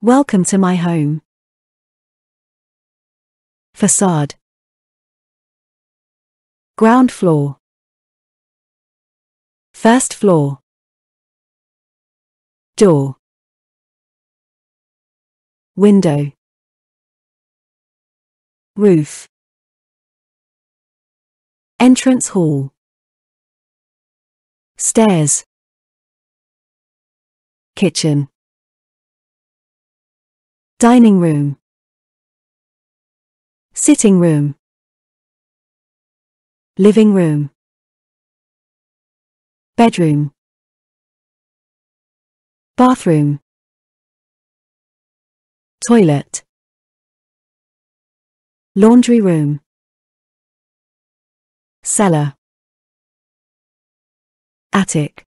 Welcome to my home. Facade. Ground floor. First floor. Door. Window. Roof. Entrance hall. Stairs. Kitchen. Dining room. Sitting room. Living room. Bedroom. Bathroom. Toilet. Laundry room. Cellar. Attic.